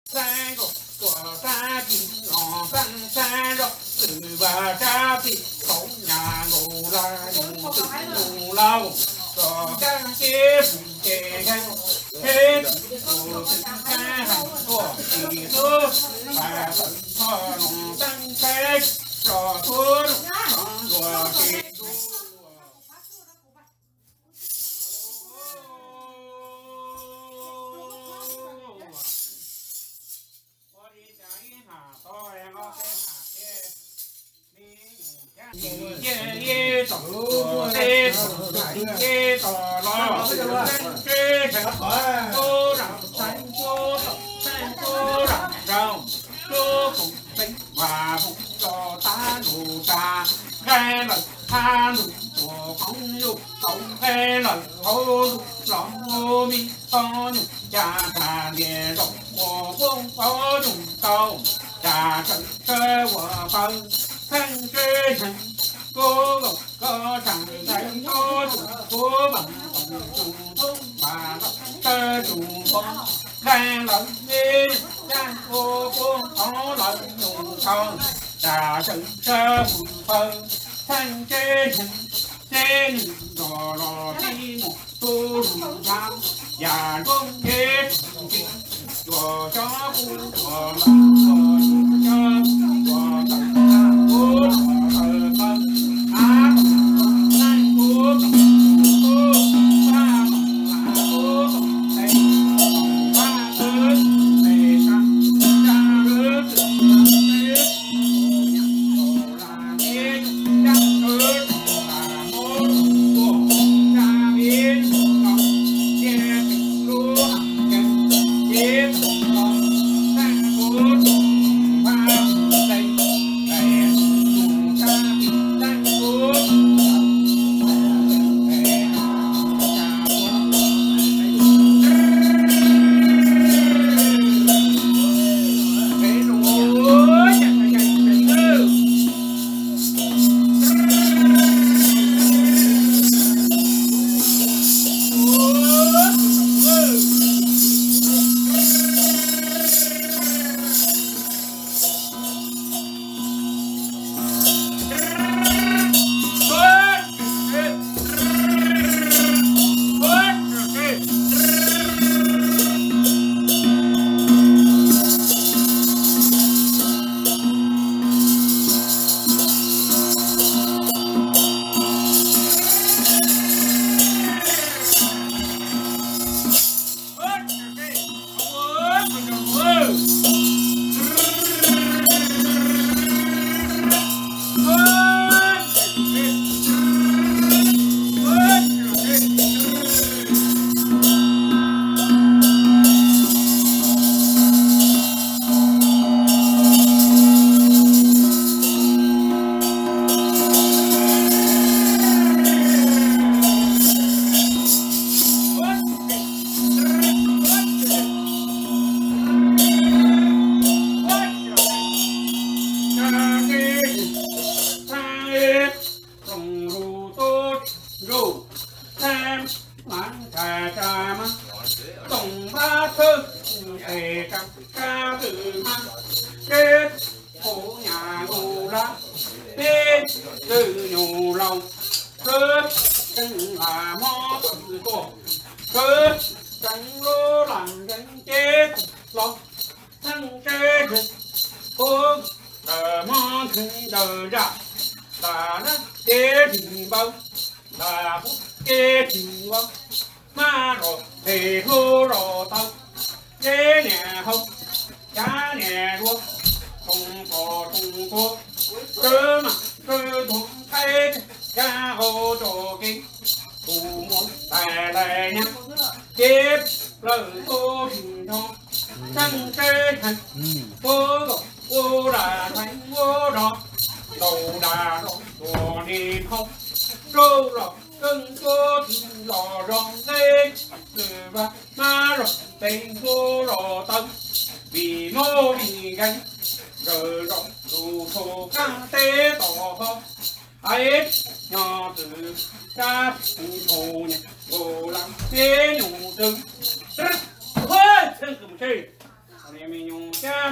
三个左三平两三个四把沙皮口牙牛拉牛子牛老左干些不给开黑不是看很多地多把分错龙灯开小托放过去耶走耶走耶走了，这什么？多让山多走，山多让绕，多不飞花不着大路上，开了他路做朋友，走开了后路让我们帮助家产连肉，我不保重到家政给我帮。看这人，哥哥歌唱在高处，我们中把了这中国，看了你让我好了用上，大声这不分，看这人，这女落落寂寞不如常，眼中也曾经，我家不我了，我家我等。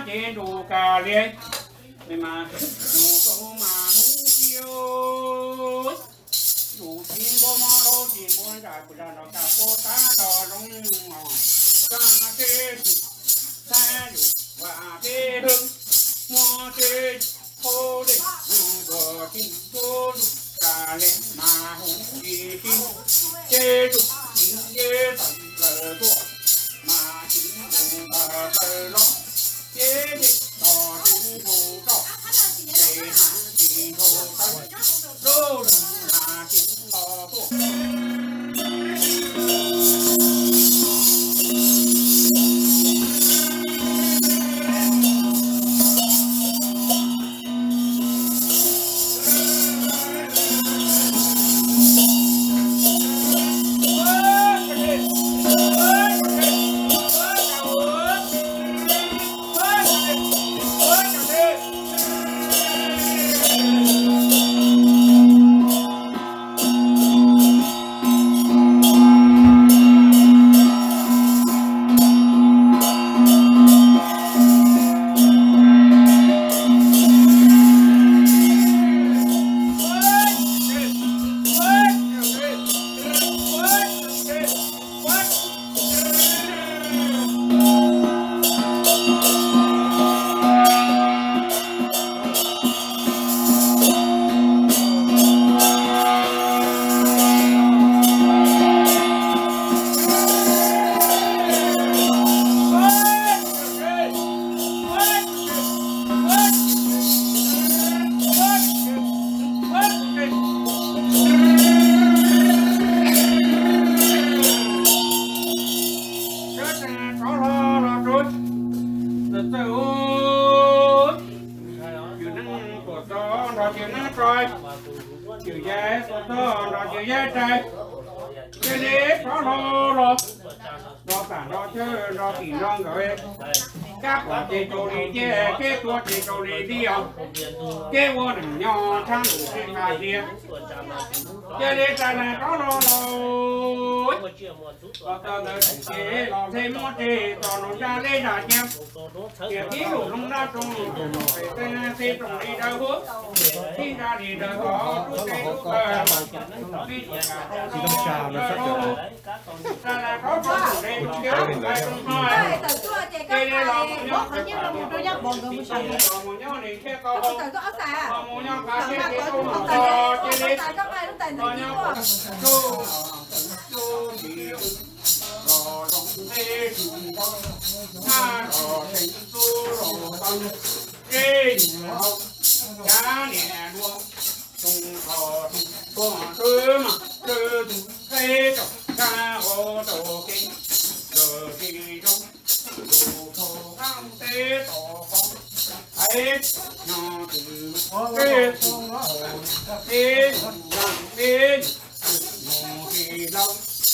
chế đủ cả liền mà đủ câu mà hú chiêu đủ chín vô mò đô chín muốn trả của đàn nó cả cô ta đò đông ngò ca kê sa đủ và kê hưng mua kê cô đi bờ chín cô đủ cả lên mà hú chi chi chế đủ chín chế tận lờ tuổi mà chín đủ bờ bờ nó chế đi đò chín đủ đỏ để hàng chín đủ tận đô là chín đò tuổi cái vô đừng nhỏ tham trên bài kia cho nên là có lo và tờ đời chế lo thêm một chế tỏ nó ra đây là nhé kìa ký đủ lông ra trong phải tên trong đi đâu hút khi ra thì đời có rút cây rút cờ chỉต้องchào nó rất là là có trong đây trong kéo cái trong hai cái này là một nhóm cái nhóm một nhóm này cái câu một nhóm cá cái cái câu một cái rò rong thế trùng bông nga rò thành tu rò tâm kê hồng giá nè đuông tung thọ tung cơ mà cơ tung thế trọng ca hồ tổ kinh cờ kỳ trong đủ thổ tham tế tổ phong ấy nhỏ từ kê tung thế lòng thế ngô kỳ long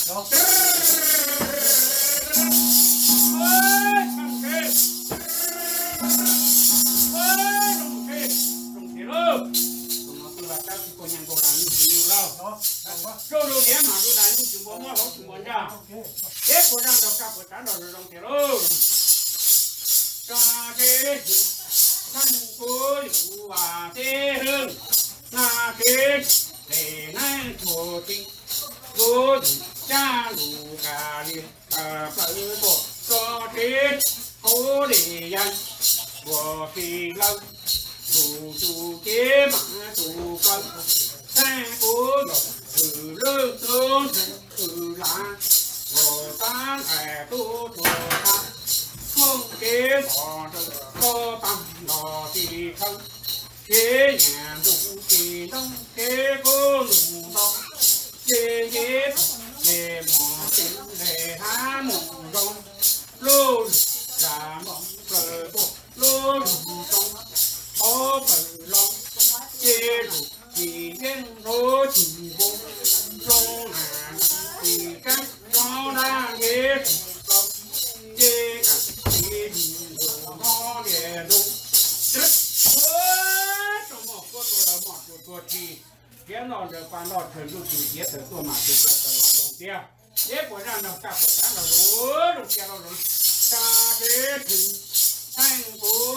Rồi đồ đĩa mà đồ đánh chúng bố mua chúng bố ra, ép của đang đọc cả của trả đồ đồng tiền luôn. Cho thế thân cố và thế hương là thế để nay thổ tình cố cha lù cả liền phơi bộ cho thế cố để dành của kỳ lâu đủ chủ kế mà chủ phân xe cố từ lơ tương từ lá hồ tan tu thổ ta không kế thọ có tâm đò thì không kế nhà đủ thì đông kế cố lù đông kế kế để mò tiếng để há mộng rong lô ra mộng cờ bộ lô lù đông ó bờ long kế lù chỉ đến lô chỉ vùng trong hàng thì các nó đã ghé tóc kế cả thì đồ nó để đúng rất trong một cô tôi là một cô thì cái nó được quan nó thời lúc chủ nghĩa thời tôi mà từ là thời đồng tiền thế của rằng nó cả của ta là đủ kia nó đủ ta thế thì thành phố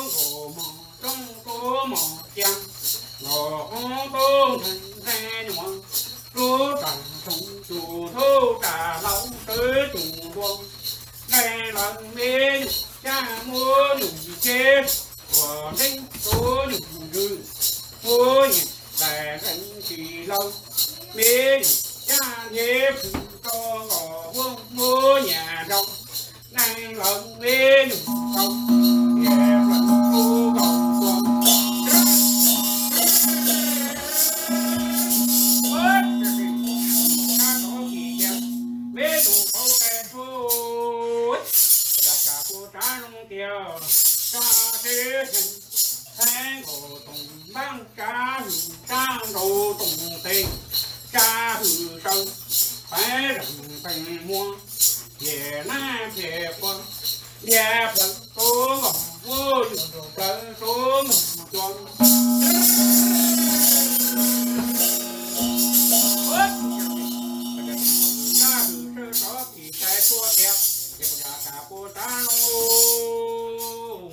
mỏ chăng ngõ tôn thành xe nhọn chú trần thùng chủ thu trả lâu tới chủ buông đây là mê cha mua nhủ chết của ninh số nhủ rư mua nhỉ đại thành chỉ lâu mê cha nhếp cho ngõ buông mua nhà đông này là mê nhủ không nhẹ lần cô gọng tuồng tháng cổ tùng băng cá hữu trang đồ tùng tình cá hữu sâu phải rừng tình mua về na về quân về phần số ngọc vô dụng cỡ số ngọc tuần cá hữu sơ đó thì trái chua đẹp để có giá cả của ta nô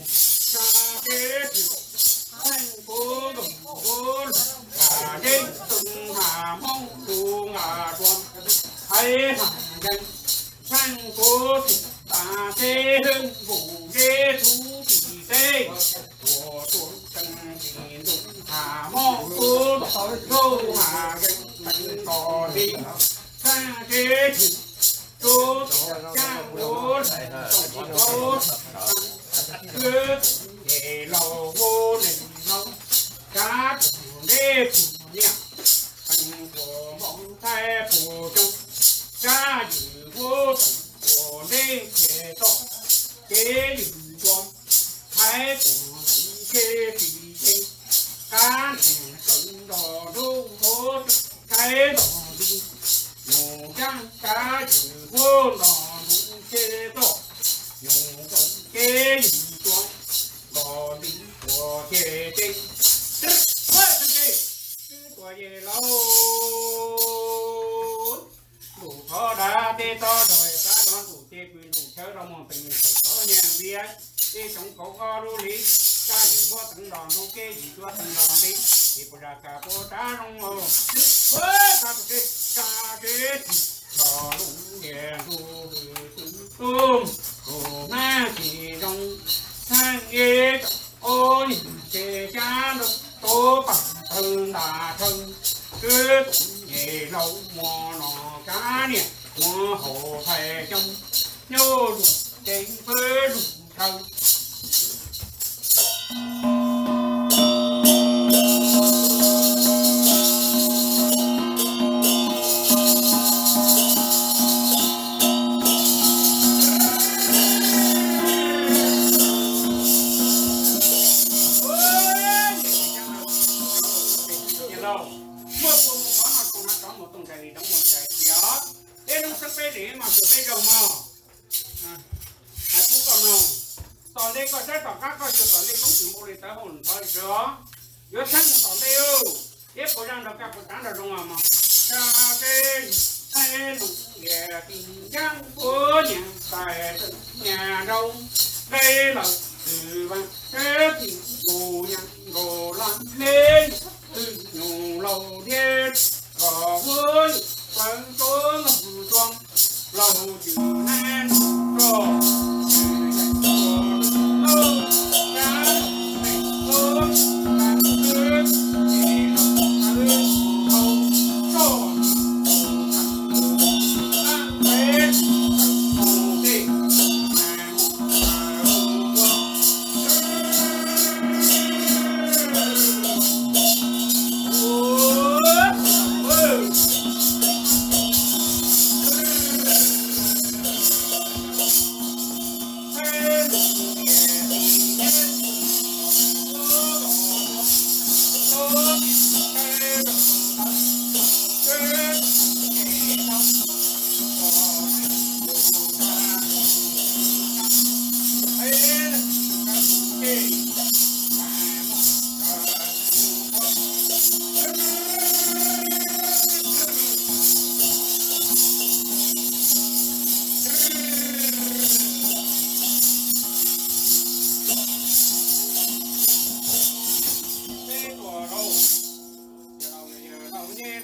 thành phố đồng vốn là đến từng hà mong tu ngà tuần hay hàng danh thành phố ta thế hưng vụ đế thú thị tê của tuần tân thị đúng hà mong tu đô hà danh thành cò đi ta thế thị tu trang bố tổng bố cứ để lầu vô nền nông cá đê phủ nhẹ thành của bóng thay phủ trung cá dự vô tận của đê thể to kế dự chuông thái của kế thị tinh cá nền sân đỏ đô vô cái đỏ đi nhổ trăng cá dự vô đỏ đúng kế to nhổ con kế dự chuông bỏ đi của chế tinh của về lâu đủ khó đã tê to rồi cá đón đủ tê quyền đủ chớ đâu mà tình thật khó nhàng viết tê trong cổ kho đô lý cá gì có tận đòn đâu kê gì cho tận đòn đi thì có ra cả cô cá đông mồ ta tê cá tê đò đúng nhẹ thu tôm cổ na chỉ đông sang ye ôi chế cha đông tố bằng thân đà thân cứ về lâu mò nọ cá nè mò hồ thề trong nhô lục trên phơi lục thân toàn đây có trái tỏ các coi cho toàn đây không chịu mua đi tới hồn thôi đó giữa thân toàn đây ư tiếp của rằng đâu các của tán đâu đúng không cha cái tay lục nghề tình giang của nhà tài nhà đâu đây là từ văn thế thì ngủ nhang ngủ lan lên từ ngủ lâu đêm gò với phần số ngủ chuông lâu chữ nan rồi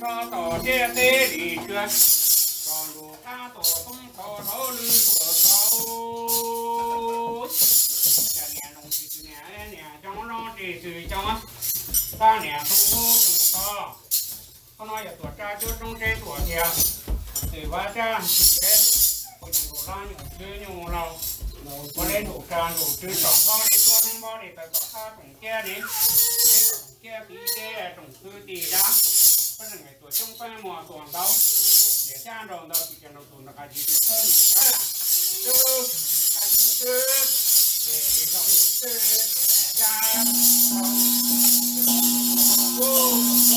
lo tỏ che tê đi chưa còn đủ ca tổ không thọ thọ lư của cháu nhà nhà nông thị nhà nhà trong nó thì từ trong ta nhà không vô trong to có nói là tuổi cha trước trong cái tuổi thiệt thì ba cha thế còn đủ lo nhủ chơi nhủ lâu có lên đủ tràn đủ chơi trọng bao đi tuôn không bao đi phải có tha trồng kia đi kia tí kia trồng tư tí đó có là ngày tuổi trong phải mùa tuần đâu để cha đầu đâu thì chẳng đầu tuần là cái gì tuyệt hơn nữa chứ cảnh chứ để dòng chứ cha vô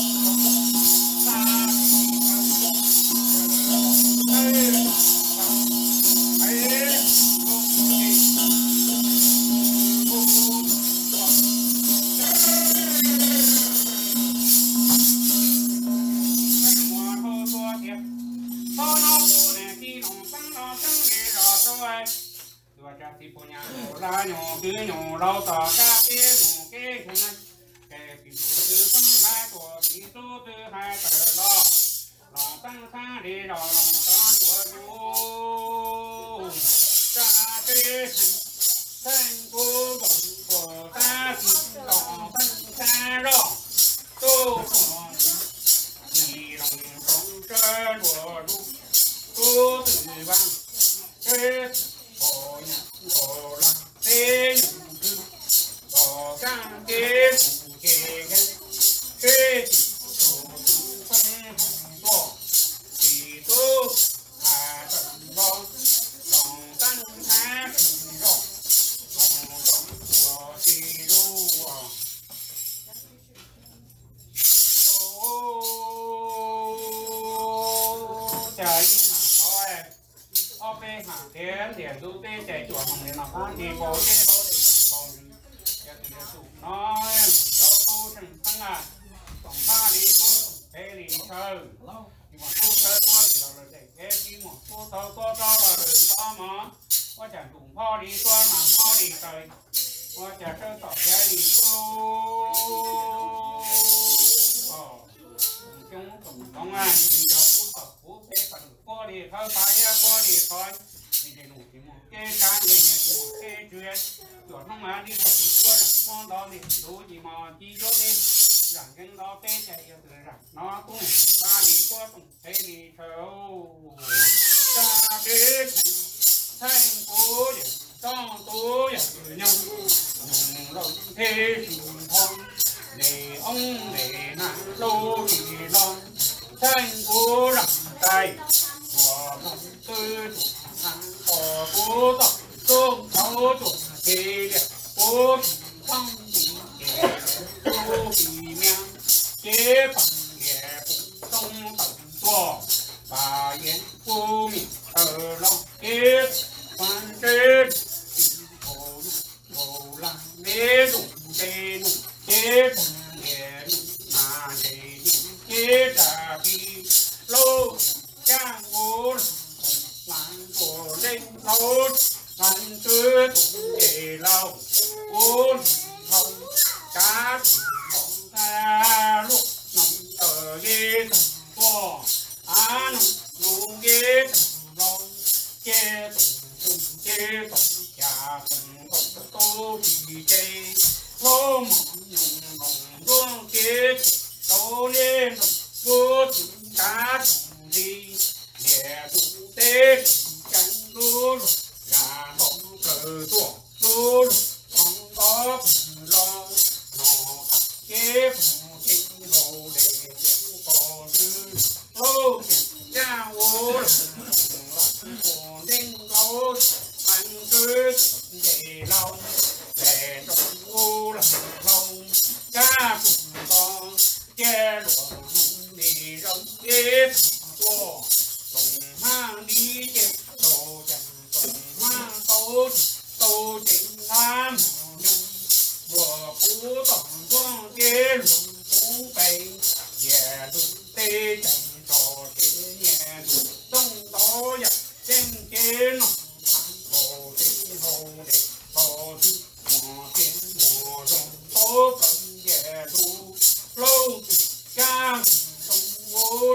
thì phụ nhà la nhỏ cứ nhỏ lâu tỏ ra kia nhỏ kia thế này kẻ thì từ tâm hai của thì số từ hai tờ lo lòng tăng xa đi đỏ lòng ta của chú ra thế thành cô bổng của ta thì lòng tăng xa đó tô còn thì lòng không chơi của đủ tô từ vang thế hồ là tên hồ sang kế kế kế thủ phân hồng bỏ thì tu hà tận bom lòng tăng thái rộng lòng tổng của thì du trời hàng thế để du tê chạy chuột hồng để làm ăn thì bố tê thôi để bò để từ từ nói đâu tu thành tăng à tổng ba đi tu thế đi chơi nhưng mà tu chơi qua thì là để cái gì mà tu thâu có là được đó mà có chẳng cùng pho đi qua mà pho đi chơi có chẳng chơi tỏ ra đi tu chúng cũng công an thì giờ tu tập phú thế phải qua đi thôi phải qua đi thôi mình để đủ thì một cái cá này này một cái chuyện chuẩn không mà đi vào chỉ cho là món đó thì đủ gì mà chỉ cho đi rằng cái đó tê chạy từ rằng nó cũng ba đi cho cũng thế đi theo ta đến thành phố để trong tối ở nhau lòng thế thì thôi để ông để nàng lô thì lo thành phố làm tay của một tư hàng cỏ cố tộc tôm thấu chuột thì đẹp cố không bị kẻ cố bị miang chế bằng kẻ cũng không tận to bà yên cô mình ở lòng kết quan trên hồ làm đế đủ đế đủ chế bằng kẻ mà để chế trả vì lâu trang ngôn làm của lên lâu ăn cứ để lâu uống không cá không tha lúc nằm ở ghế thằng co ăn nụ ghế thằng rong che tùng che tùng chả tùng tô thì chê tô mỏng nhung nồng ruộng kế tô lên tô cá đi nhẹ tụng tê chẳng lúa gà bông cờ tuồng lúa không có lo nó kế phụ chính hồ để chính có dư lô tiền cha ô của đinh lô anh cứ để lâu để trong ô là lâu cha cùng con che lụa đi rong kế của tổng mang đi trên đồ chẳng tổng mang tô chính nam nhung vừa phú tổng quang kế luận phú bày về đúng tê chẳng trò kế nhẹ đúng tông tố dập trên kế nọ thằng hồ tê hồ để hồ thứ mùa tiến mùa rồng tố cần về đủ lâu ca sông ngô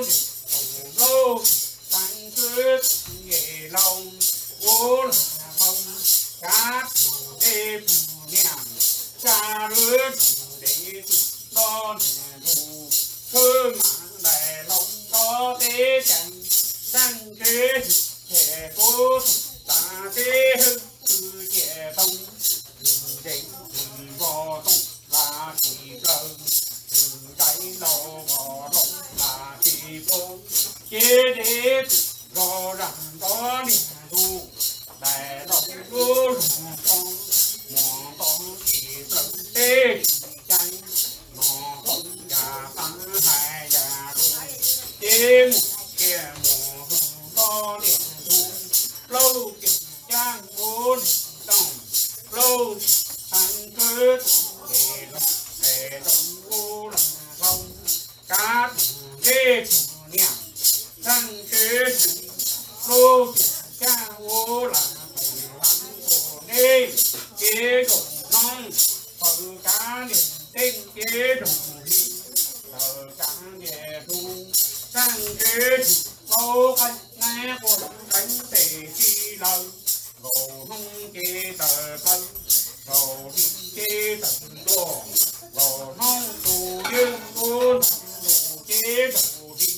cha rứa để đón thù thương đại lòng có thế chẳng sang thế thể cố ta thế hư trẻ tông để vò tông là chỉ cần đại lầu vò tông là chỉ phong chế để rõ ràng có niềm thu đại lòng đua con mò con chỉ cần thế tranh mò con nhà tăng hai nhà luôn chế một kia mò có niềm thu lâu kịch trang bốn đồng lâu ăn cứ để đồng u là không cá ghê niệm sang kế lô cha ô là của đây kế đồ non ở cá niệm tên kế đồ đi ở cá địa thu sang kế lô khách nghe của đánh tề chi lâu đồ nông kế tờ phân đồ đi kế tờ đồ đồ nông tù dương côn đồ kế đồ đi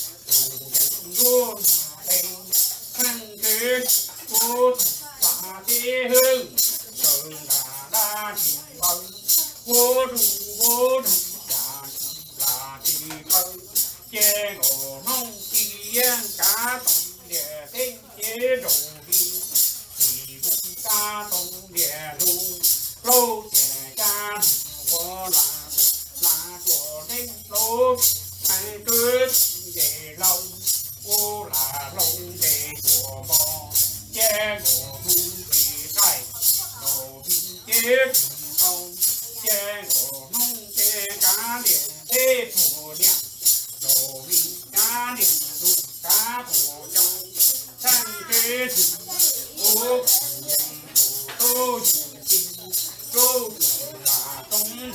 luôn thành thăng kế cô tạ thế hương trời đa thì vâng cô đủ đàn là thì vâng che ngộ nông tiên cá tông địa tên chế đồ đi thì cũng cá tông địa luôn lâu trẻ cha của là của tên lô thành cứ về lâu cô là lông đề của bò che ngộ hung thì cày đồ thì chế không che ngộ nông chế cá điện thế phù niệm đồ thì cá điện tụ cá phù trong sang kế thủ ô tô tô là tông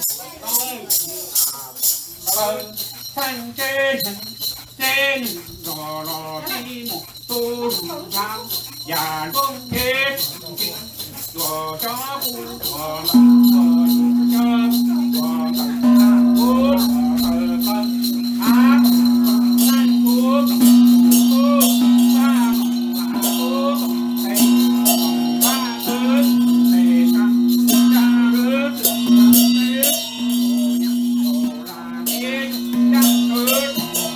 thanh chế trên đò lò đi một tô rùm thang và con kế đò chó cu đò lăng đò chó đò tặng cố thờ phân á thanh cố cố ba cố thầy ba thứ thầy thằng cha rứa thầy đổ là biết đăng thứ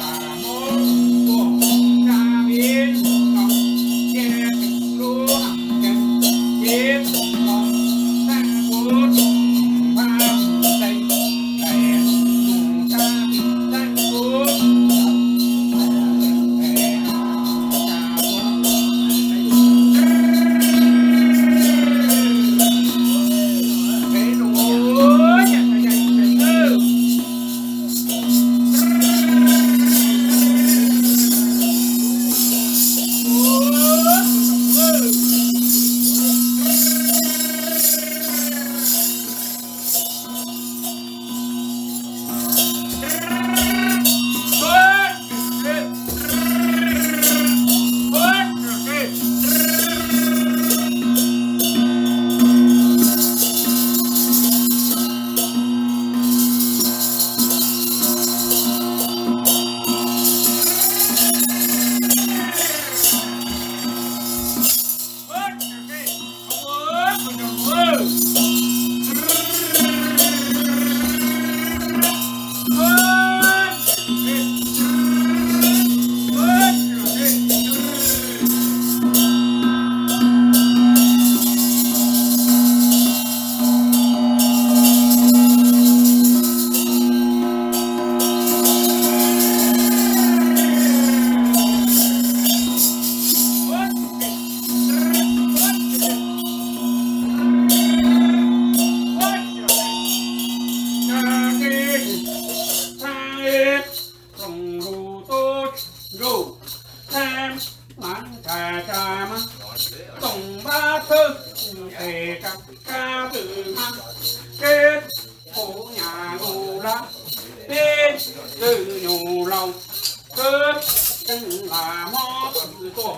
từ nhủ lòng cơ chân là mó tự tổ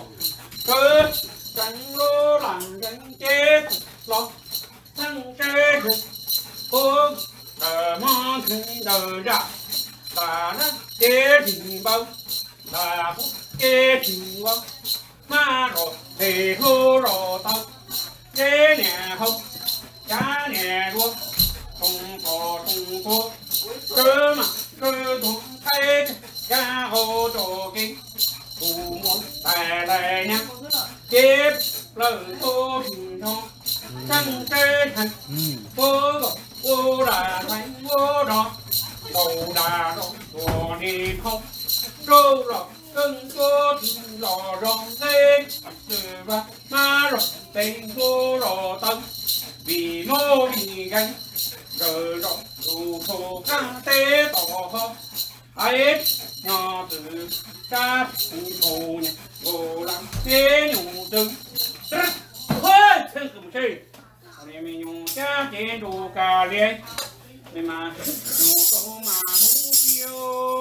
cơ chân lô làm dân chết lòng thân chết cô đờ mong thương đờ ra là nó chế tình bao là phúc chế tình bao mà rồi thì thu rồi tao chế nè không cá nè luôn không có cơ mà cơ thuộc thay cá hồ đồ kinh thủ muốn tài tài nhá tiếp lời tô hình thong trăng tê thành vô là thành vô đó đầu đà đó đồ đi không rô rồi cưng cô lò rong tê từ và ma rồi tình cô lò tâm vì mô vì gánh rồi rồi đủ thổ ca tê tỏ không ấy nhỏ từ ca thổ nhẹ ngô lắm thế nhủ từng thôi thân cầm chơi này mình nhủ cha chế đủ cả liền mình mà nhủ câu mà hú chiêu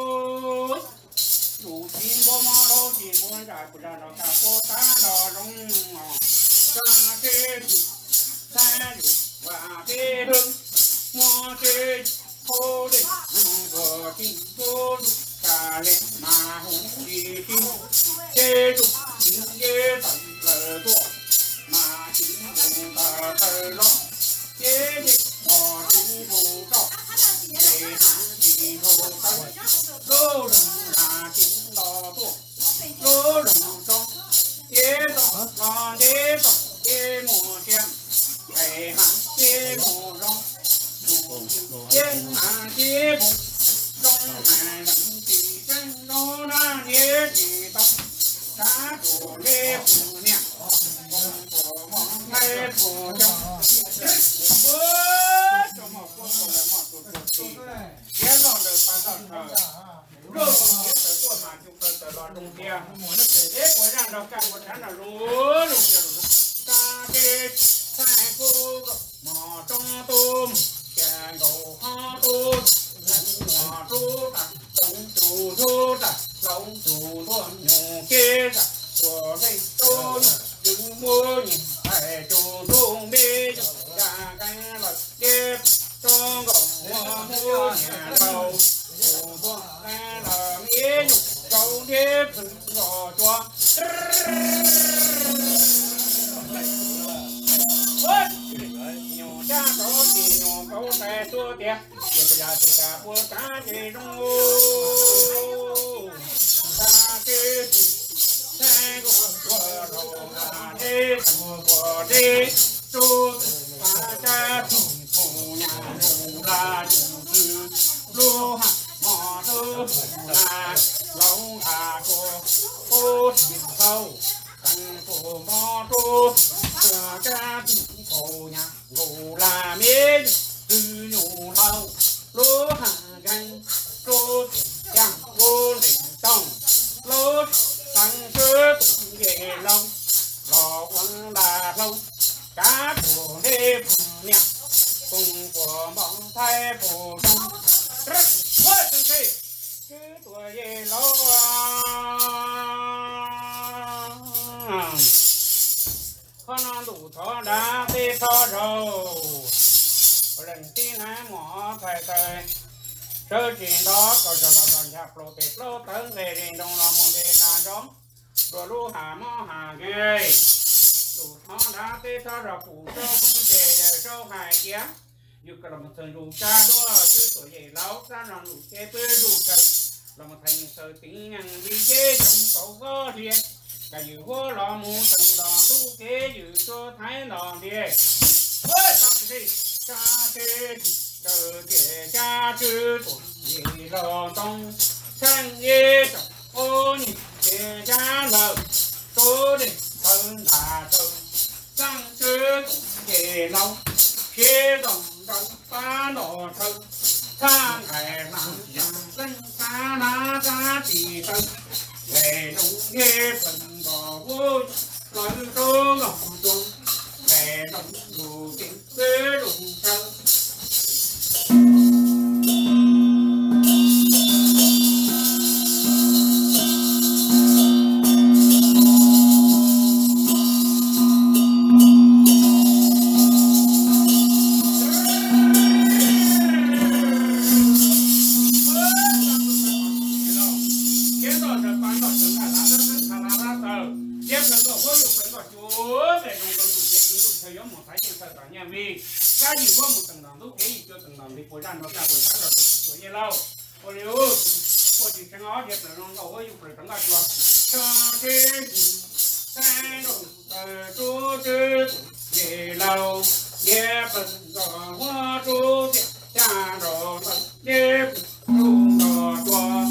đủ chín bố mò đâu chín bố ra của ra nó cả cô ta nó rong ca tê sa đủ và tê hưng mua tê cô đi vừa chín cô cả lên mà hú đi chín tê đủ chín tê tận lờ tua mà chín cùng ta tờ lo tê đi mò chín cùng trọ để hàng chín hồ tận lô rừng là chín đò tua lô rừng trong tê đò lo tê đò tê mùa xem để hàng tê mùa rong trên hàng tê mùa rong hàng đậm chỉ chân lô na tê chỉ tông cá của lê phù nè của mong lê phù trong bớt cho một con là một con gì cái lon được phá lon thờ rồi còn cái tới tuổi mà chúng ta tới lon đông kia thế cuối rằng đâu cả một tháng là lúa đông kia ta đi sai cô mò trong tôm chè gầu ho tôm mò tu ta tổng chủ thu ta tổng chủ thôn nhung kia ta của đây tôi đừng mua nhìn phải chủ thôn bê cả cái lời đẹp trong gầu mua nhà đầu chủ thôn cái là nghĩa nhục câu đẹp gò cho cha có thì nhỏ câu tay xua tiệt giờ bây giờ thì cả bữa cá thì đông ta kê xe của đầu là đi của đi chú ta cha thủ nhà thủ là chủ lúa hạt mò tư là lâu hà cô thâu thằng cổ mò tu cha thủ nhà ngủ là miếng từ nhủ thâu lúa hàng gánh lúa chẳng vô đỉnh tông lúa tăng cơ về lòng lò quăng đà lâu cá của đê phù nhẹ cùng của bóng thay phù trong rất hơi từng khi cứ tuổi về lâu con đủ thọ đã bê thọ rồi lần tin hái mỏ thầy thầy sơ chuyện đó có cho là đoàn chạp lộ tệp lô tấn về đình đồng là môn đề tàn giống rồi lưu hà mò hà ghê đủ thọ đã bê thọ rồi phụ châu phương kề châu hài kia dù cả là một thần đủ cha đó chứ tuổi về lâu ra là đủ chế bê đủ cần là một thành sở tính nhằng đi chế trong cậu có riêng cả dự hoa lò mù từng đòn tu kế dự cho thái đòn đi ơi tập gì cha kế từ kế cha chư tuổi gì lò tông sang ye trọng ô nhị kế cha lợn tô định thân đà thân sang chư kế long kế đồng đồng phá nọ thân sang ngày nắng dần dân ta na ta chỉ thân về đúng nghe phần gò vui nói tô ngọc tuông về đúng đủ tình tế đúng thân nhà vì cái gì qua một tầng đồng lúc cái gì cho tầng đồng thì cuối năm nó ra cuối tháng rồi tuổi như lâu ôi liu ôi chỉ cái ngó đẹp là nó ngầu ấy dùng để tầng gạch rồi cho thế sai rồi chú chứ về lâu nhé phần gò hoa chú cha rồi nhé luôn gò chùa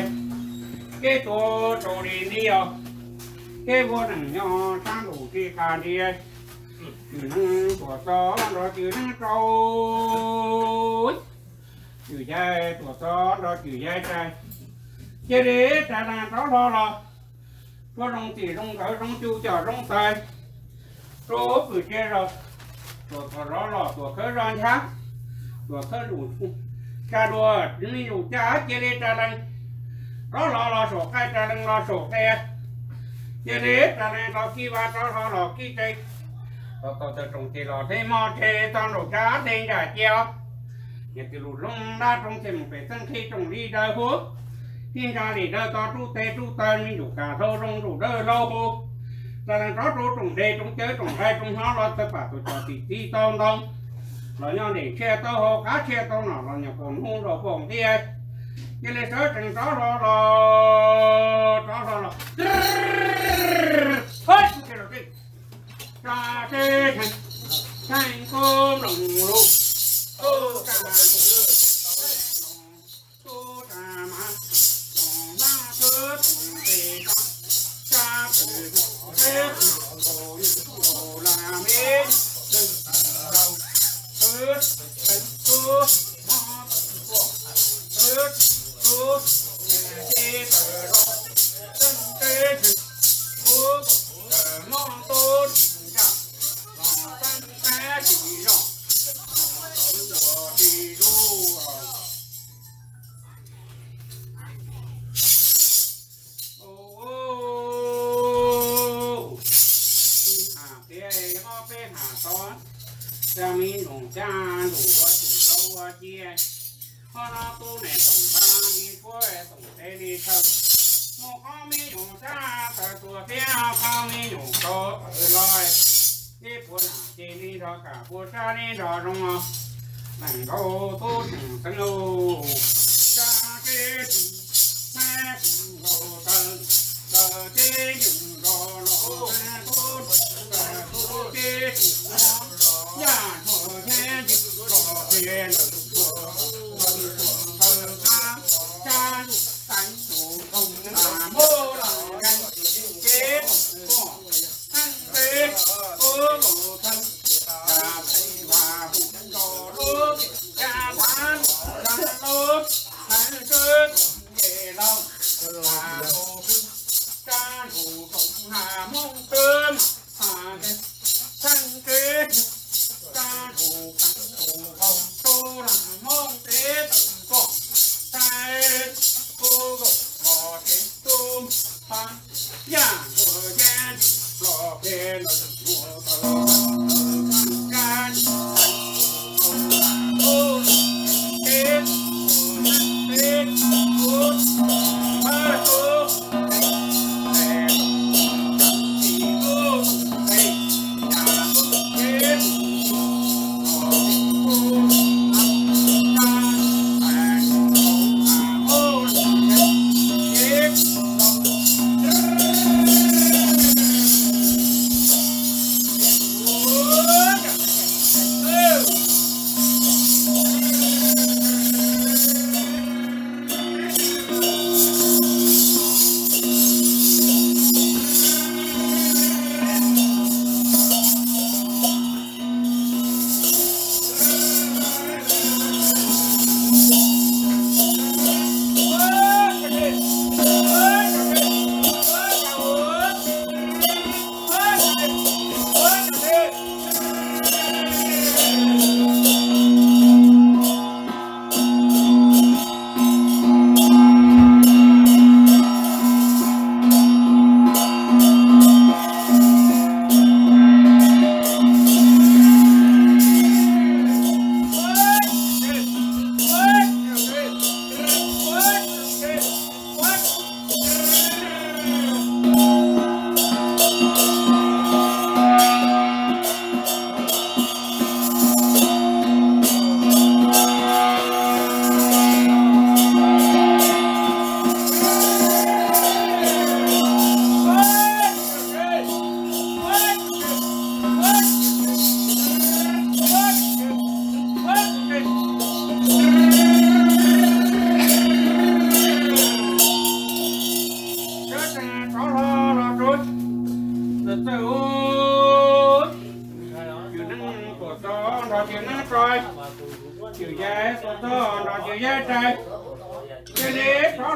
cái tổ tổ đi đi à cái vô năng nhỏ sang đủ cái cả đi chữ năng của gió đó chữ năng trâu chữ dây của gió đó chữ dây trai chế đế trả là đó lo có rong chỉ rong gỡ rong chu chờ rong tay rốt vừa chơi rồi của đó lò của khơi ron khác của khơi đủ cha đùa đi đủ cha chơi đi cha lăng đó lò sổ cây cha lăng lò sổ cây chơi đi cha lăng lò kia ba cho lò kia cây có từ trồng thì lò thế mò thế toàn đồ cha đen đã treo nhà từ lụt lông đa trong thì một phải thân khi trồng đi đời hút thiên gia thì đời to tru tê mình đủ cả thâu rong đủ đời lâu hút ta đang có tru trồng đê trồng chơi trồng hai trồng hóa lo tất cả tụi trò tí tông tông rồi nhau để che to hồ cá che to nào là nhà phồn hôn rồi phồn đi ai cái này sớ trồng đó lo hết cái đầu tiên ta chơi thành cơm đồng lục ô trà ô trà mà ba thớt tề tâm cha từ thế hồ làm hết đừng đầu thớt thành cô mò thớt cô tê tờ đó tân tê thực cô mò tôn cha tân tê chỉ rõ cha mi nồng cha đủ chủ đâu chia họ nó tu này tổng ba đi quê tổng tê đi thầm một con mi nồng cha thờ tua phía con mi nồng to ở loi đi buồn à đi đi đó cả buồn cha đi đó đúng không lành đâu tu chẳng thân đâu cha cái mẹ cũng hồ tân giờ cái những đồ lộ tu tu cái nhà thổ thế đồ tiền cha tánh chủ không là mô là ganh kế của thân tế của bộ thân là thầy hòa hùng đồ nước cha bán ra nước thân cước về lòng là đồ cưng cha thủ cộng hà mong cơm hà thân kế cha thủ không tu làm mong tế có tai cô gục mò thế tôm pha nhà của gia lò bè của thờ thằng can ô tế tế cô ba cô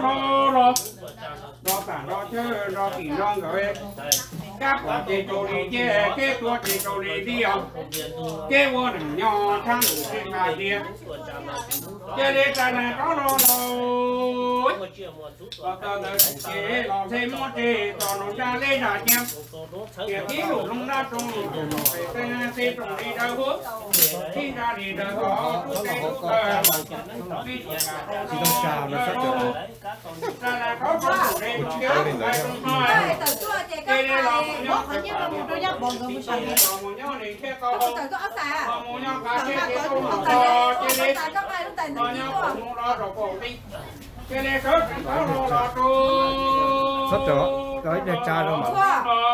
đó tản đó chứ đó thì đó rồi các quả chế trâu đi chế cái tua chế trâu đi đi không cái vô đừng nhỏ sang đủ cái ngày đi chế để ta này có lo rồi và ta tới chế lo thêm một chế cho nó ra lấy ra nhé kể kỹ đủ không ra trong cái trồng đi đâu bước khi ra đi đâu có lúc cái lúc đi chào nó sắp được ra là có đủ đây từ chua chị có phải bó khẩn nhất là một đôi giáp bồn rồi mới xài từ có ốc xà từ mà có ốc xà có ai lúc tiền tự nhiên sắp được cái đẹp trai đâu mà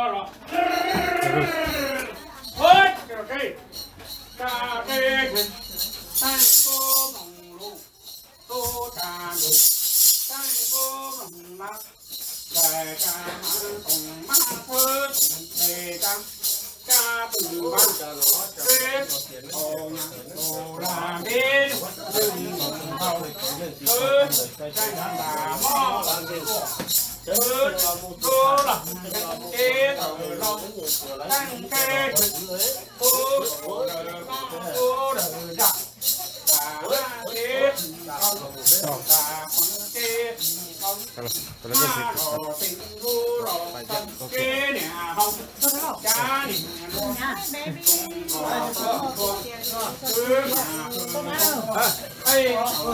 đại ca mang cùng mang phơi đề tam ca từ ban tết hồ hồ là đến đừng hầu cứ tranh là mò cứ cô là kế tờ lòng tăng kế cô đời dạ ta kế không ta không kế không ma rò tình vu rò tâm kế nhà hồng cha nè luôn cùng rò con cứ mà ấy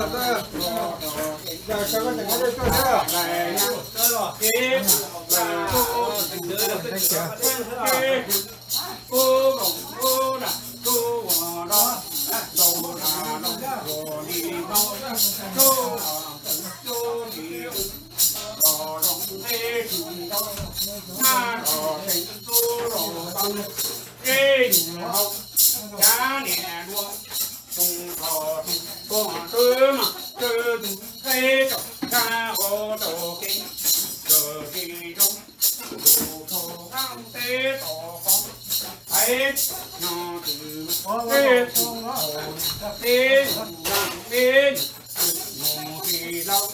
giờ sao có thể có được chưa này nha kế là cô đồng cô đã cô đó đâu là đâu đi đâu cô đi rò rong ê chừng đâu ma rò tình cô rò tâm ê chừng hồng cha nè luôn tung thọ con tư mà tư thế cho cha hồ đồ kinh rồi đi trong đồ thọ tham tế tỏ phong ấy nhỏ từ tế tế làm tế ngủ thì lâu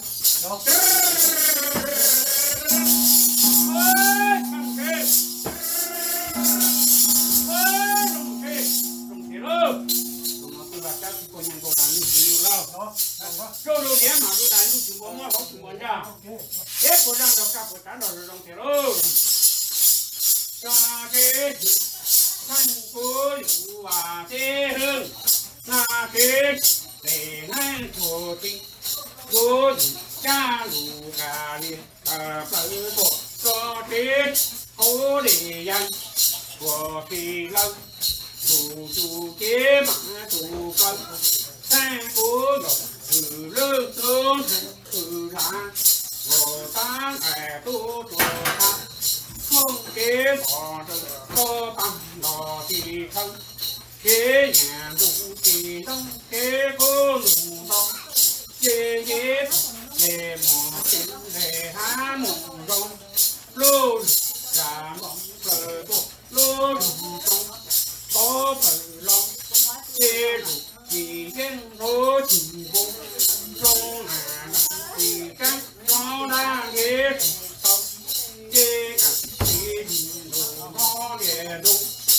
câu đầu tiên mà tôi đánh lúc chúng nó bóng chúng nó ra, hết của rằng đầu cặp của tán đầu đồng tiền ơi, cho thế thanh cố dụ và thế hương, là thế để ngay của tình cố cha lù gà liền tự bộ cho thế cố để dành của kỳ lâm dù chủ kế mà chủ cân sang cố dụ từ lương tương từ ra hồ tan ẻ tu tu ta không kế bỏ được có bằng lò thì không kế nhà đủ thì không kế cô đủ đó kế kế để mò trên để há mùng rong lô ra mong cờ bộ lô đủ rong có phần lòng kế đủ thì trên phố chỉ vùng trong hà thì các nó đã ghé tóc chê cả thì đồ nó để đúng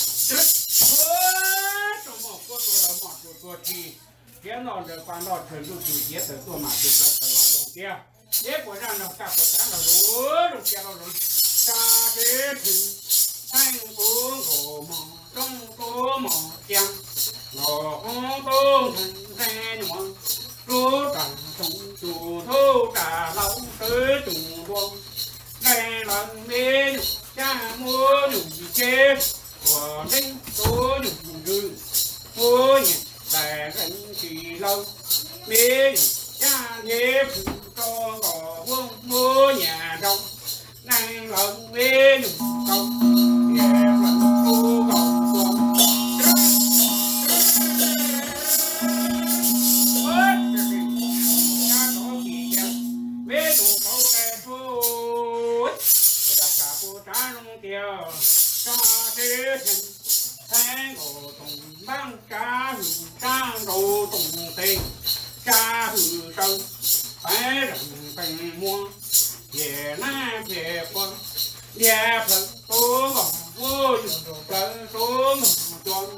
trong một cô tôi là một cô thì cái nó được quan nó thường được chủ nghĩa từ tôi mà được là đồng kia nếu của rằng nó cả của ta là đủ đồng kia là đúng ta thế thì thanh cố ngộ mò trong cố mò chăng ngộ tô thành xe nhọn cố tặng tổng chủ thô cả lâu tới chủ buông đây là mê cha mua nhục chế của ninh tố nhục rư mua nhẹ đại gần chỉ lâu mê cha nhé cho ngõ vương mua nhà đông này lần mê nhục công nhẹ lần cô gọng buông cho thế hình tháng cổ tùng băng cá hữu trang đồ tùng tiền cá hữu trâu phải rừng tình mua về na về quân nhà phật tu ngọc vô dụng cỡ tu ngọc chọn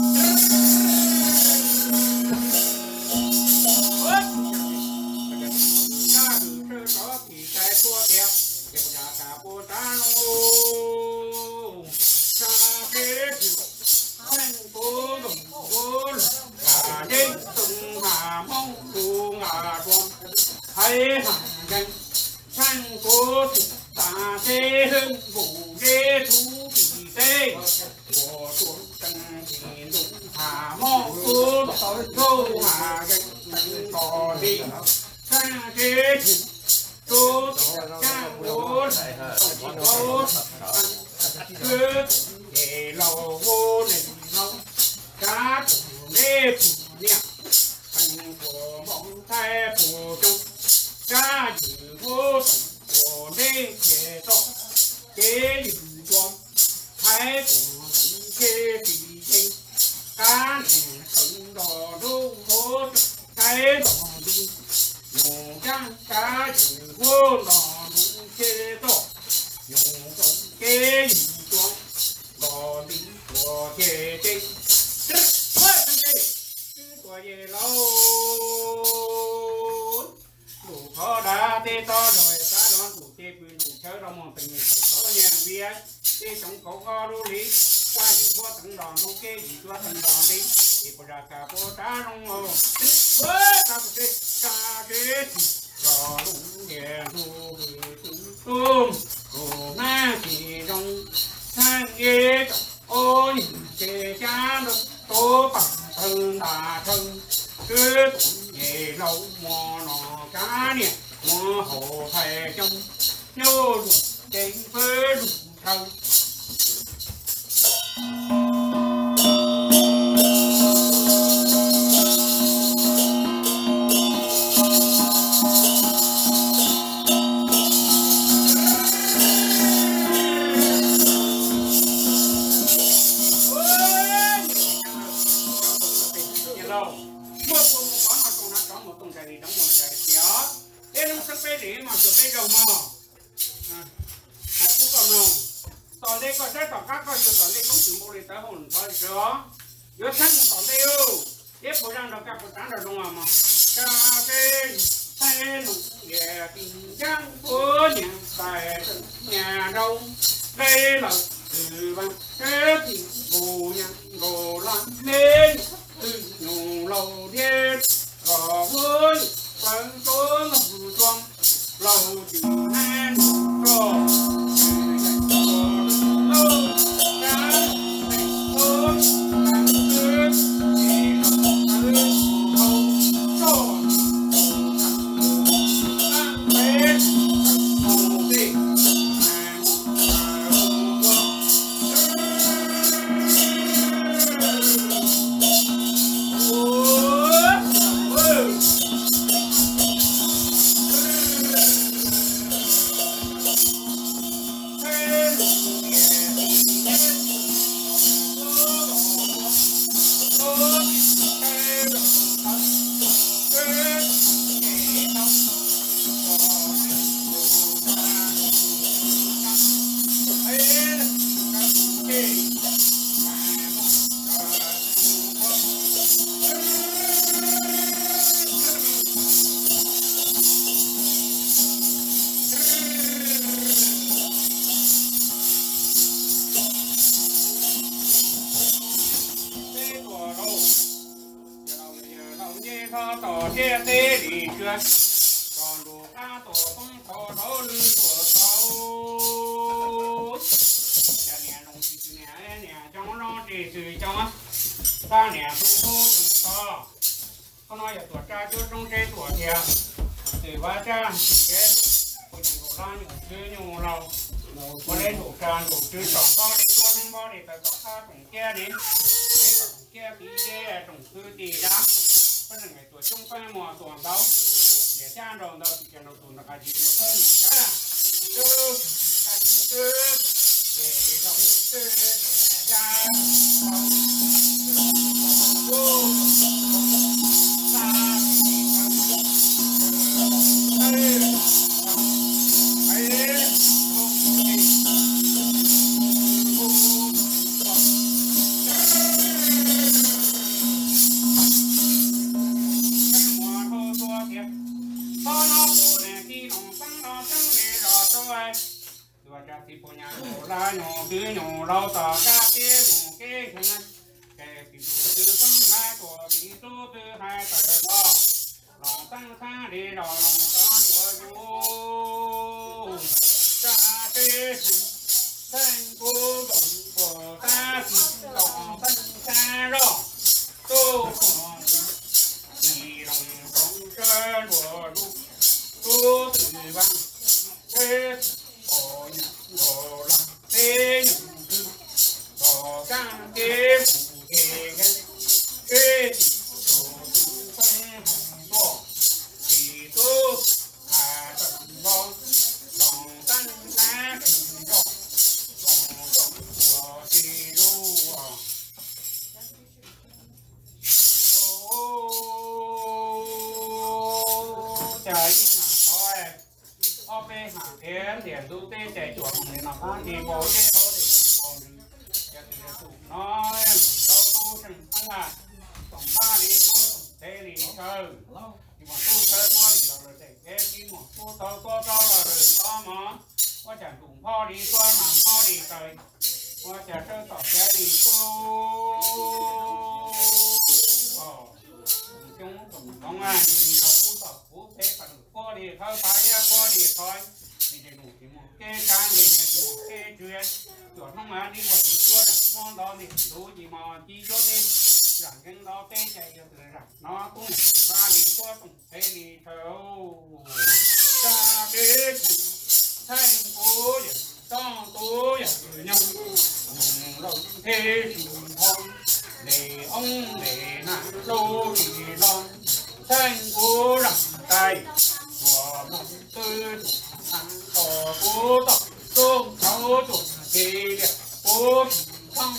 hay hàng danh sang cố ta thế hưng vũ đế thú kỳ tê của tuấn tăng thì đúng hà mô tu đô hà danh tăng cò đi sang thế thì tu trang đô đô cứ để lầu vô định nông cá thủ đế thủ niệm thành của bóng thay phù trung cá dự vô của đế thể tổ kế dự toàn thái của kế thị tinh cá nền thần đỏ đô hô cái đỏ đi nhung trăng cá dự vô đỏ đúng kế tổ nhung công kế dự toàn đỏ đi của kế tinh của về lâu đủ khó đã tê to rồi ta đón đủ tê quyền đủ chớ đâu mong tình người có nhàng bia tê sống cổ có đu lý ta chỉ có thằng đòn đâu kê gì cho thằng đòn đi thì bây giờ cả cô ta đông mồ với ta tê ta tê rồi đúng nhẹ thu tung cổ na chỉ đông sang ghê ôi kê cha đông tố bằng thân đà thân cứ nghề lâu mò nọ cá nè mò hồ thề trong nhô đủ trên phơi đủ thân đây có rất là các con chụp đây cũng chịu mua đi tới hồn thôi đó giữa sáng còn đây ư tiếp bộ đang đọc các bộ trắng rồi đúng không mà cái tay nụ về tình trang của nhà tài nhà đâu đây là từ bằng cái tình bù nhà đồ lan lên từ nhung lâu điên gò với phần số ngầm trong lâu chữ nan rồi tỏ che tê đi chưa còn đủ ca tổ không có đó lư của cháu nhà nè nông thị nè trong nó chỉ từ trong ta nè thu thu từng to có nói là tuổi cha chưa trong cái tuổi thiệt từ ba cha chỉ cáiคนอย่างเราอยู่ชื่ออยู่เราวันนี้ถูกการถูกชื่อสองข้อในตัวนึงบ่อนี่แต่ต่อข้าตรงแก่ดินี่ตรงแก่ปีแก่ตรงคือตีนะเพราะหนึ่งไอ้ตัวช่วงไปหมอตัวเราเดี๋ยวจ้างเราติดกันเราตัวนักการจีนเราหนูจ้าคือการคือเดี๋ยวเราคือจ้าโอ้ตา rồi rồi cha thì phụ nhà nhổ la nhổ cứ nhổ lâu tỏ ca kia mù kê khăn kê thì từ tăng hai của bị tu từ hai tờ lo lòng tăng xa đi lòng con của chú cha thế thành cô đồng của ta thì lòng tăng xa rồi tu thì lòng con chơi của chú tu từ văn thế ồ ồ là thế nhưng ồ căng kế mù kê kế thì tu không hồng bỏ thì tu hà tận vong lòng tăng xa tình vong lòng tổng của thì ru trời thôi ô bê hàng thiên điển tu tê chạy chuột để nó phát thì bố chế thôi để còn cho thì tụ nói đâu tu thành tăng là tổng ba đi cô thế đi chơi thì mà tu chơi qua thì là rồi chạy cái gì mà tu tao có cho là rồi to mà qua chẳng cùng pho đi qua mà pho đi trời qua chẳng chơi tỏ ra đi cô chúng cũng không ai thì nó phu tập phu thế phải qua đi thôi phải qua đi thôi thì để đủ thì một cái cá gì thì một cái chuyện chỗ nó mà đi qua thì chưa được món đó thì đủ gì mà chỉ cho đi rằng cái đó té chạy cho từ rằng nó cũng ra đi qua tổng thế đi thâu ta cái thành phố vậy trong tối vậy nhau đồng thế thì thôi để ông để nàng đô thì non thành phố rằng tay của một tư thằng tỏ cố tỏ tôm thấu tụt thì đẹp cố không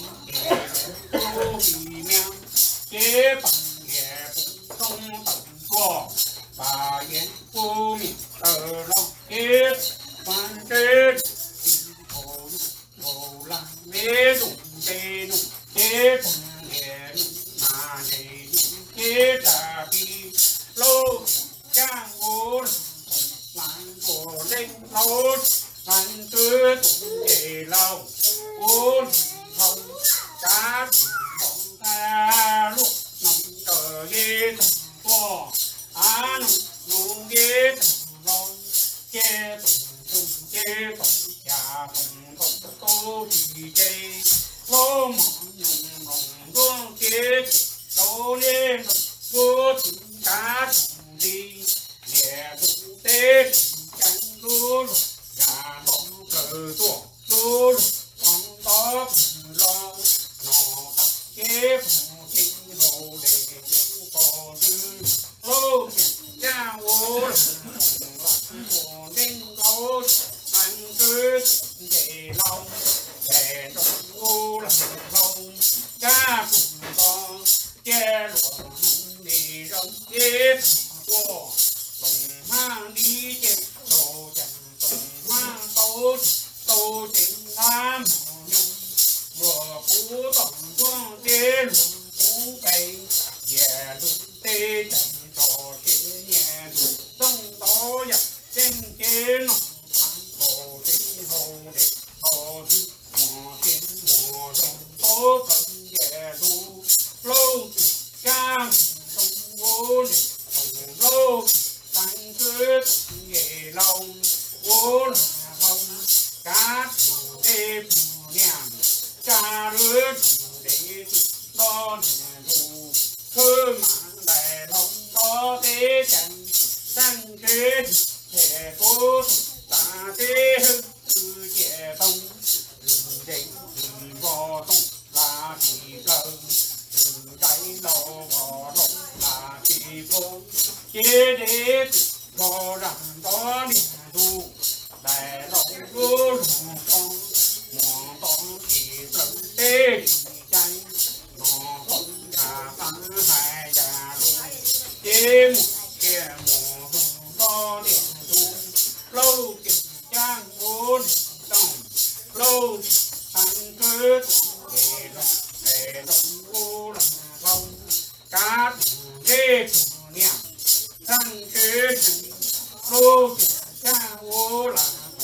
cố thì mèo chế bằng nghề cũng không tận của bà yên cô mình tờ lòng kết quan kết hồ làm mê đụng tê đụng chế bằng nghề mà nghề chế trả đi lâu trang ngôn làng của linh lâu làng cứ tụng về lâu ôn hồng cá bóng ta lúc nằm cờ ghê thằng của nằm nụ ghê thằng lòng chê tụng chê tụng nhà hồng thọc tô thì chê lô mỏng nhung nồng gương kế đâu lên vô tình cá đi nhẹ đụng tê cánh lúa gà bóng cờ tuồng lúa bóng tóc lo nọ cặp kế phòng kinh hồ để chúng có dư lô tiền cha ô của ninh lâu anh cứ để lòng để đồng ô là lòng cha cùng con che luồng đi rong kế của tổng mang đi trên đồ chẳng tổng mang tô chính nam nhung mùa phú tổng quang tế luồng phú cây về luồng tê chẳng trò chế nhẹ luồng sông tố dập trên kế nọ thắng hồ trên hồ để hồ đi mùa trên mùa rồng tố cần về luồng lâu ca sông vô để tổng lâu tăng cứ nghề lòng vô là hồng cá đêm nhàng cha rứa để đo đủ thơ mạng đại lòng có thế chẳng tăng kế thể cố ta thế hưng cứ trẻ tông định thì vò tông là thì lần đáy lò vò lông là thì vô chế đế vò rằng có niềm thu đại lòng vô lòng con mò con thì lần tê tranh mò con nhà tăng hai nhà luôn chế một kia mò có niềm thu lâu kiểm trang vốn đồng lâu ăn cứ để đồng vô lòng không cá ghê niệm tăng kế thành lô kiểm tra vô là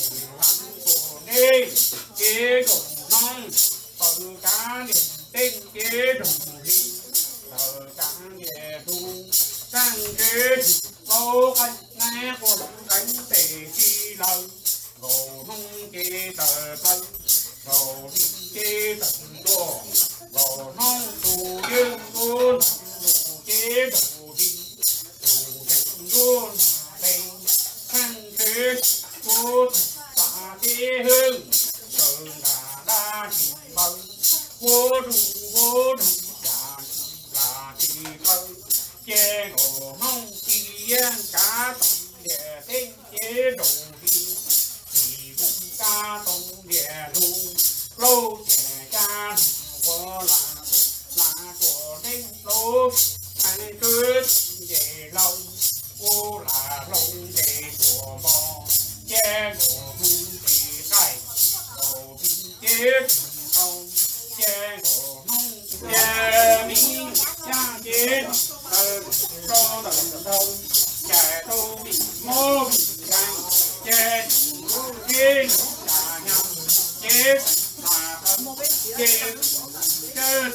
tờ tân cầu chế tận đồ cầu non tù dương luôn chế tù đi tù thành luôn thành thanh thế cô tạ thế hương sơn đà thì bằng vô đủ đà là thì bằng chế ngộ mong kiên cá tổng địa tinh chế đồ đi thì cũng ca tổng địa đủ lâu trẻ cha của là của đinh lô anh cứ về lâu ô là lâu để của bò che của hung thì cày cầu bình chết không che của hung che mình cha chết cho tận thông trẻ tô bị mô bị canh che kiên cả nhầm chết là thân chết chết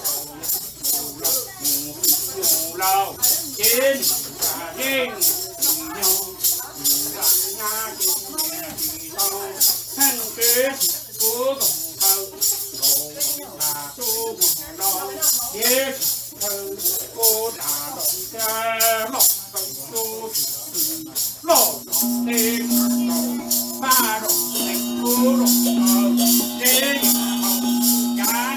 ngủ lâu chết cả đêm nhau là nhà chết thì đâu thân kết của cộng thân cùng là tu cùng đâu chết thân cô đã động cha lọc cộng tu lọc đêm ba đồng thành cô đồng đêm cái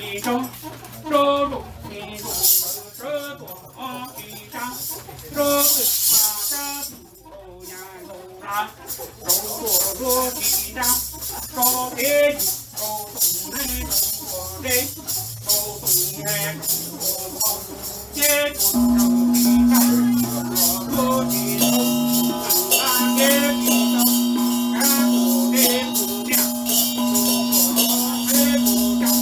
Rô Lúa kỳ đao có thế có tùng này có đây có tùng hè có chết đầu kỳ đao lúa kỳ đao là kế kỳ đao cá cổ đê cổ đeo cổ đê cổ đeo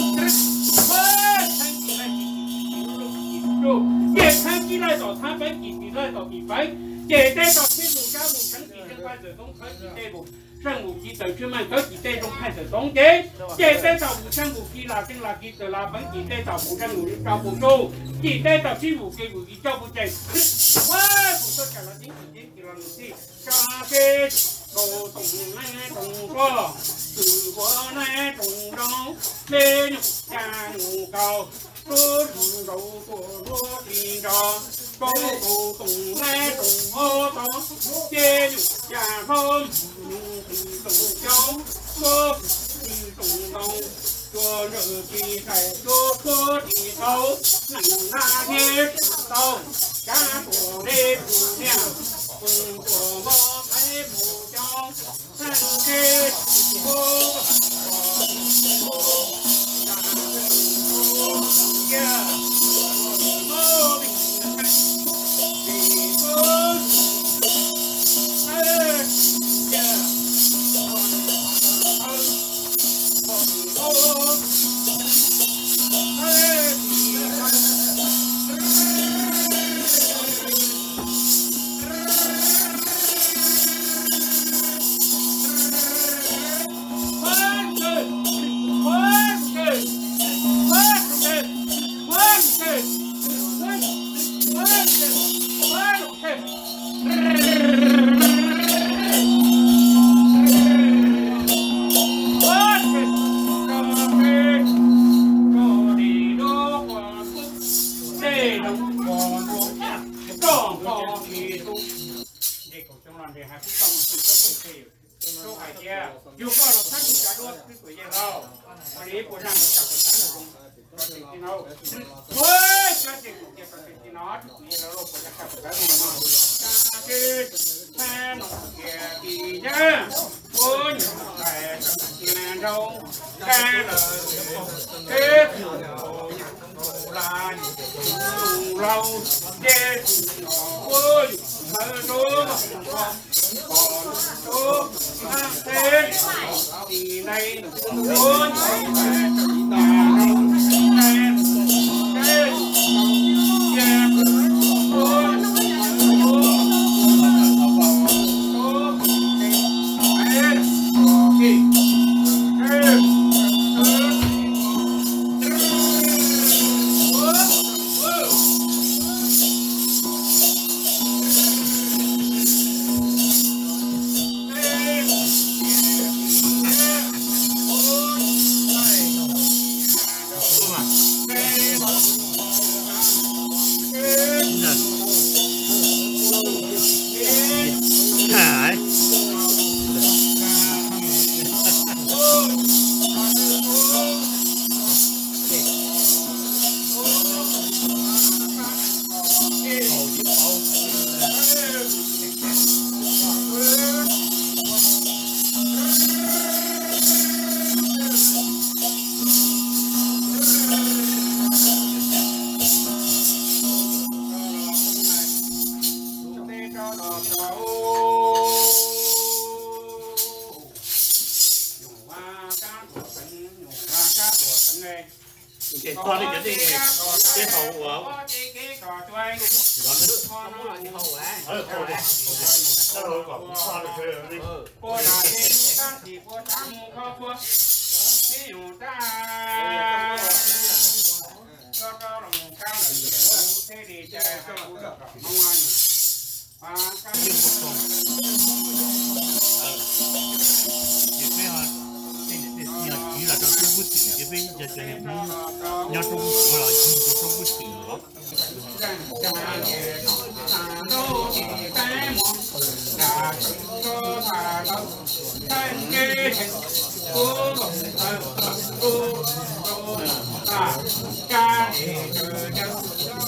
也看起来到他们几比来到比分，也带到天路家务成几千块的东可几代步，上五级等去们可几代中派的东的，也带到五千五批拉丁拉几的拉本几代到五千五的招不中，几代到七五给五的招不正，我不说讲了，今天了你家些都懂来懂过，自我来懂中，没有家务高。多是肉多多听着，高高动来动我动，接有家风，动脚，我动动，做热比赛做拖地头，能拿捏手，家伙的姑娘，工作我才不教，三个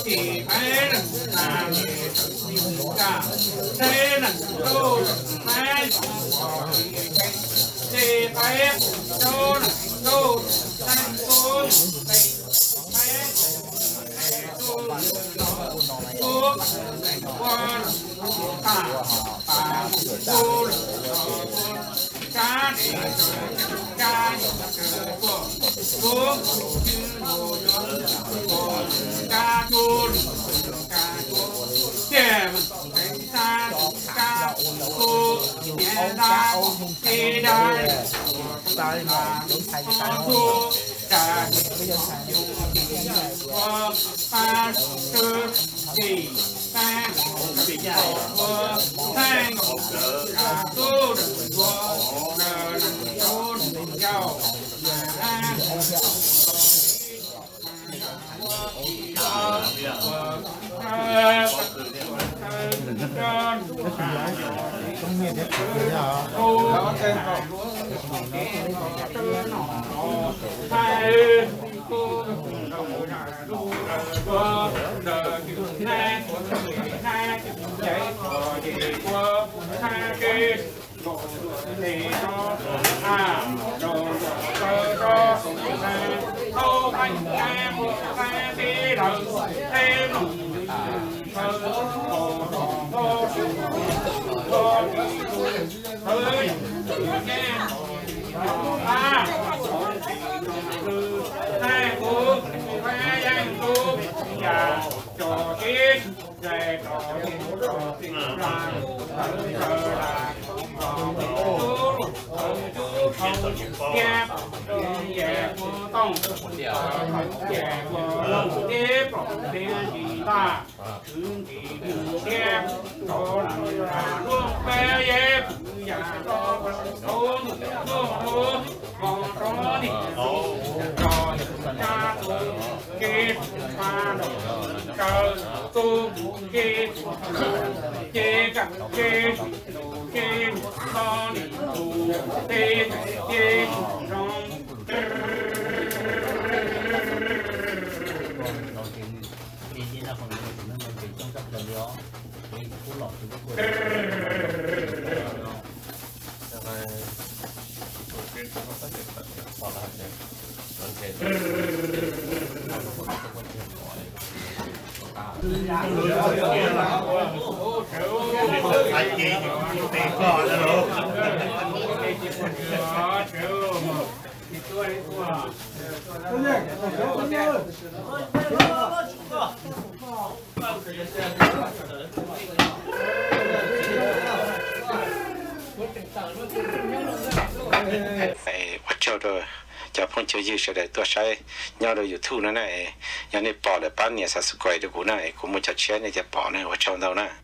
thì phải là nghề nhiều cả thế là tôi phải thì phải tôi là tôi thành tôi cho rồi cho phong chơi gì sẽ để tôi sai nhau rồi YouTube nữa này nhà này bỏ lại bán nhà sản xuất quay được của này cũng muốn chặt chẽ nàyจะbỏ này 我 trong đâu nè